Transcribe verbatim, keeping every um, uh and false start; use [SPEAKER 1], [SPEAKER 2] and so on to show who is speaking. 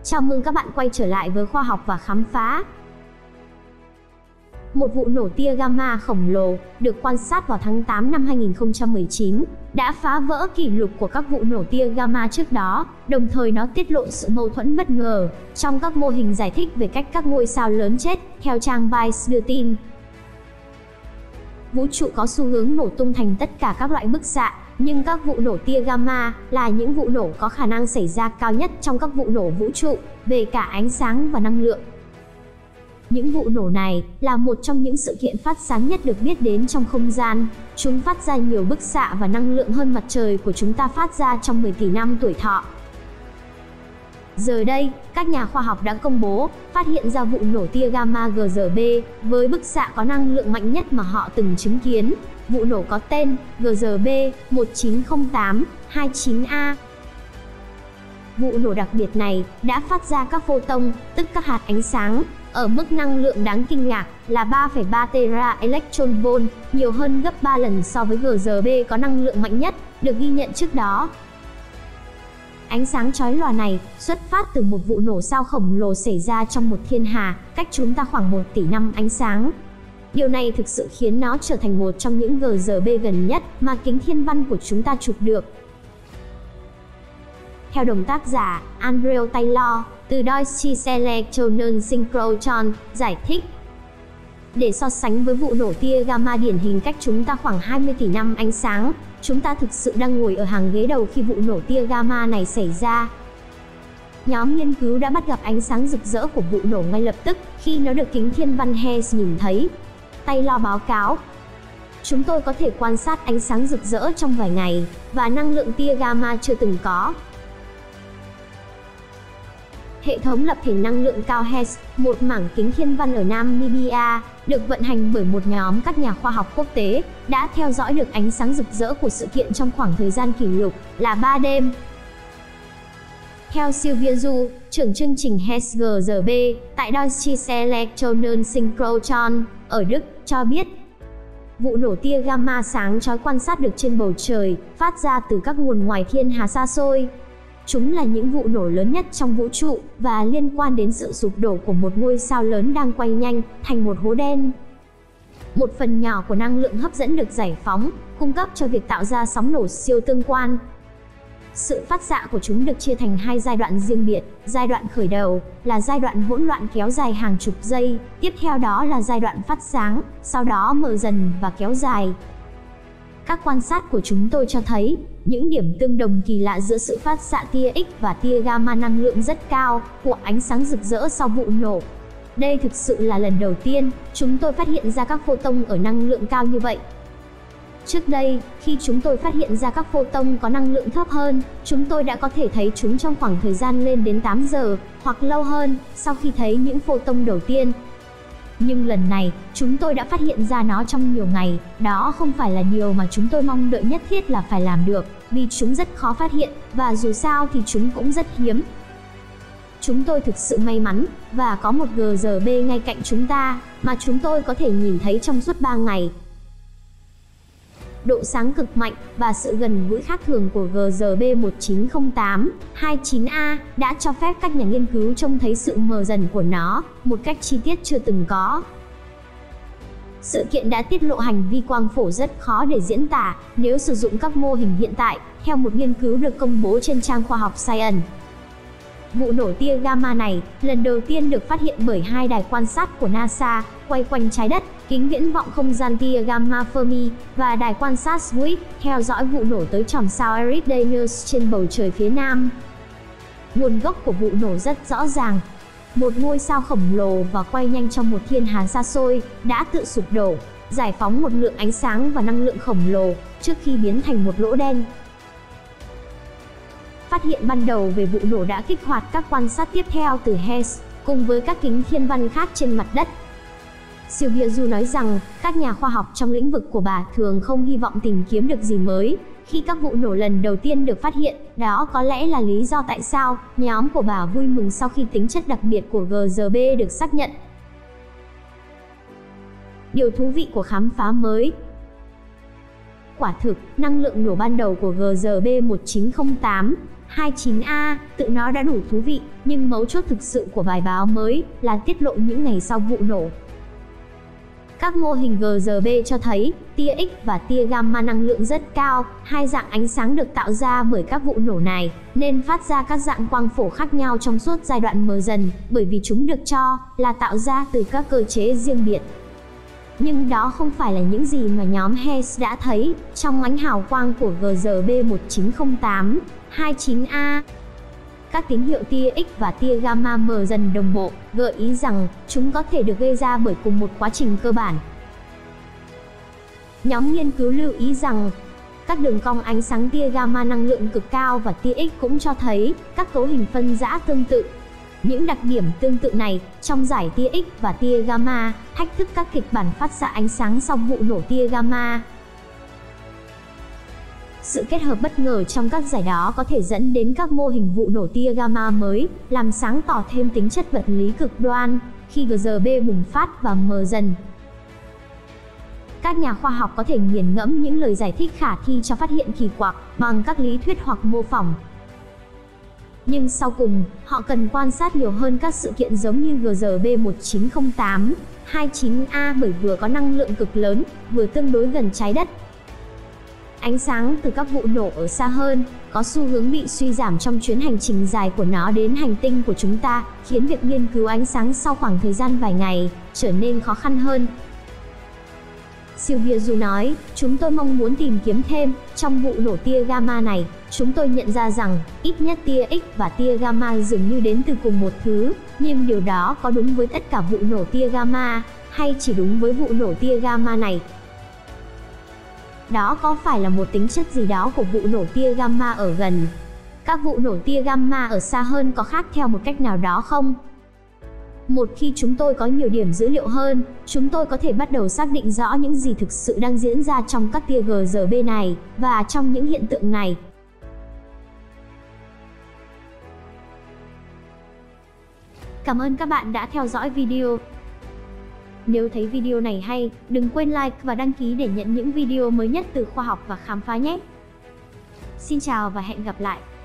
[SPEAKER 1] Chào mừng các bạn quay trở lại với Khoa học và Khám phá. Một vụ nổ tia gamma khổng lồ được quan sát vào tháng tám năm hai nghìn không trăm mười chín đã phá vỡ kỷ lục của các vụ nổ tia gamma trước đó, đồng thời nó tiết lộ sự mâu thuẫn bất ngờ trong các mô hình giải thích về cách các ngôi sao lớn chết, theo trang Vice đưa tin. Vũ trụ có xu hướng nổ tung thành tất cả các loại bức xạ, nhưng các vụ nổ tia gamma là những vụ nổ có khả năng xảy ra cao nhất trong các vụ nổ vũ trụ về cả ánh sáng và năng lượng. Những vụ nổ này là một trong những sự kiện phát sáng nhất được biết đến trong không gian. Chúng phát ra nhiều bức xạ và năng lượng hơn mặt trời của chúng ta phát ra trong mười tỷ năm tuổi thọ. Giờ đây, các nhà khoa học đã công bố, phát hiện ra vụ nổ tia gamma G R B với bức xạ có năng lượng mạnh nhất mà họ từng chứng kiến. Vụ nổ có tên G R B một chín không tám hai chín A. Vụ nổ đặc biệt này đã phát ra các photon, tức các hạt ánh sáng, ở mức năng lượng đáng kinh ngạc là ba phẩy ba tera electron volt, nhiều hơn gấp ba lần so với G R B có năng lượng mạnh nhất được ghi nhận trước đó. Ánh sáng chói lòa này xuất phát từ một vụ nổ sao khổng lồ xảy ra trong một thiên hà, cách chúng ta khoảng một tỷ năm ánh sáng. Điều này thực sự khiến nó trở thành một trong những G R B gần nhất mà kính thiên văn của chúng ta chụp được. Theo đồng tác giả Andrew Taylor từ Deutsche Elektronensynchrotron giải thích, để so sánh với vụ nổ tia gamma điển hình cách chúng ta khoảng hai mươi tỷ năm ánh sáng, chúng ta thực sự đang ngồi ở hàng ghế đầu khi vụ nổ tia gamma này xảy ra. Nhóm nghiên cứu đã bắt gặp ánh sáng rực rỡ của vụ nổ ngay lập tức khi nó được kính thiên văn Hess nhìn thấy. Taylor báo cáo, chúng tôi có thể quan sát ánh sáng rực rỡ trong vài ngày, và năng lượng tia gamma chưa từng có. Hệ thống lập thể năng lượng cao Hess, một mảng kính thiên văn ở Namibia, được vận hành bởi một nhóm các nhà khoa học quốc tế, đã theo dõi được ánh sáng rực rỡ của sự kiện trong khoảng thời gian kỷ lục là ba đêm. Theo Sylvia Du, trưởng chương trình Hess G R B tại Deutsche Elektronensynchrotron ở Đức, cho biết, vụ nổ tia gamma sáng chói quan sát được trên bầu trời, phát ra từ các nguồn ngoài thiên hà xa xôi. Chúng là những vụ nổ lớn nhất trong vũ trụ và liên quan đến sự sụp đổ của một ngôi sao lớn đang quay nhanh thành một hố đen. Một phần nhỏ của năng lượng hấp dẫn được giải phóng, cung cấp cho việc tạo ra sóng nổ siêu tương quan. Sự phát xạ của chúng được chia thành hai giai đoạn riêng biệt. Giai đoạn khởi đầu là giai đoạn hỗn loạn kéo dài hàng chục giây, tiếp theo đó là giai đoạn phát sáng, sau đó mở dần và kéo dài. Các quan sát của chúng tôi cho thấy những điểm tương đồng kỳ lạ giữa sự phát xạ tia X và tia gamma năng lượng rất cao của ánh sáng rực rỡ sau vụ nổ. Đây thực sự là lần đầu tiên chúng tôi phát hiện ra các photon ở năng lượng cao như vậy. Trước đây, khi chúng tôi phát hiện ra các photon có năng lượng thấp hơn, chúng tôi đã có thể thấy chúng trong khoảng thời gian lên đến tám giờ, hoặc lâu hơn, sau khi thấy những photon đầu tiên. Nhưng lần này, chúng tôi đã phát hiện ra nó trong nhiều ngày. Đó không phải là điều mà chúng tôi mong đợi nhất thiết là phải làm được, vì chúng rất khó phát hiện, và dù sao thì chúng cũng rất hiếm. Chúng tôi thực sự may mắn, và có một G R B ngay cạnh chúng ta, mà chúng tôi có thể nhìn thấy trong suốt ba ngày. Độ sáng cực mạnh và sự gần gũi khác thường của G R B một chín không tám hai chín A đã cho phép các nhà nghiên cứu trông thấy sự mờ dần của nó một cách chi tiết chưa từng có. Sự kiện đã tiết lộ hành vi quang phổ rất khó để diễn tả nếu sử dụng các mô hình hiện tại, theo một nghiên cứu được công bố trên trang khoa học Science. Vụ nổ tia gamma này lần đầu tiên được phát hiện bởi hai đài quan sát của NASA quay quanh trái đất, kính viễn vọng không gian tia gamma Fermi và đài quan sát Swift theo dõi vụ nổ tới chòm sao Eridanus trên bầu trời phía nam. Nguồn gốc của vụ nổ rất rõ ràng. Một ngôi sao khổng lồ và quay nhanh trong một thiên hà xa xôi đã tự sụp đổ, giải phóng một lượng ánh sáng và năng lượng khổng lồ trước khi biến thành một lỗ đen. Phát hiện ban đầu về vụ nổ đã kích hoạt các quan sát tiếp theo từ Hess, cùng với các kính thiên văn khác trên mặt đất. Sylvia Du nói rằng, các nhà khoa học trong lĩnh vực của bà thường không hy vọng tìm kiếm được gì mới khi các vụ nổ lần đầu tiên được phát hiện. Đó có lẽ là lý do tại sao nhóm của bà vui mừng sau khi tính chất đặc biệt của G R B được xác nhận. Điều thú vị của khám phá mới. Quả thực, năng lượng nổ ban đầu của G R B một chín không tám hai chín A, tự nó đã đủ thú vị, nhưng mấu chốt thực sự của bài báo mới là tiết lộ những ngày sau vụ nổ. Các mô hình giê rờ bê cho thấy tia X và tia gamma năng lượng rất cao, hai dạng ánh sáng được tạo ra bởi các vụ nổ này, nên phát ra các dạng quang phổ khác nhau trong suốt giai đoạn mờ dần, bởi vì chúng được cho là tạo ra từ các cơ chế riêng biệt. Nhưng đó không phải là những gì mà nhóm Hess đã thấy trong ánh hào quang của giê rờ bê một chín không tám hai chín A. Các tín hiệu tia X và tia gamma mờ dần đồng bộ, gợi ý rằng chúng có thể được gây ra bởi cùng một quá trình cơ bản. Nhóm nghiên cứu lưu ý rằng các đường cong ánh sáng tia gamma năng lượng cực cao và tia X cũng cho thấy các cấu hình phân rã tương tự. Những đặc điểm tương tự này trong giải tia X và tia gamma thách thức các kịch bản phát xạ ánh sáng sau vụ nổ tia gamma. Sự kết hợp bất ngờ trong các giải đó có thể dẫn đến các mô hình vụ nổ tia gamma mới, làm sáng tỏ thêm tính chất vật lý cực đoan khi giê rờ bê bùng phát và mờ dần. Các nhà khoa học có thể nghiền ngẫm những lời giải thích khả thi cho phát hiện kỳ quặc bằng các lý thuyết hoặc mô phỏng. Nhưng sau cùng, họ cần quan sát nhiều hơn các sự kiện giống như giê rờ bê một chín không tám hai chín A bởi vừa có năng lượng cực lớn, vừa tương đối gần trái đất. Ánh sáng từ các vụ nổ ở xa hơn có xu hướng bị suy giảm trong chuyến hành trình dài của nó đến hành tinh của chúng ta, khiến việc nghiên cứu ánh sáng sau khoảng thời gian vài ngày trở nên khó khăn hơn. Sylvia Du nói, chúng tôi mong muốn tìm kiếm thêm. Trong vụ nổ tia gamma này, chúng tôi nhận ra rằng ít nhất tia X và tia gamma dường như đến từ cùng một thứ, nhưng điều đó có đúng với tất cả vụ nổ tia gamma, hay chỉ đúng với vụ nổ tia gamma này? Đó có phải là một tính chất gì đó của vụ nổ tia gamma ở gần? Các vụ nổ tia gamma ở xa hơn có khác theo một cách nào đó không? Một khi chúng tôi có nhiều điểm dữ liệu hơn, chúng tôi có thể bắt đầu xác định rõ những gì thực sự đang diễn ra trong các tia giê rờ bê này và trong những hiện tượng này. Cảm ơn các bạn đã theo dõi video. Nếu thấy video này hay, đừng quên like và đăng ký để nhận những video mới nhất từ khoa học và khám phá nhé. Xin chào và hẹn gặp lại.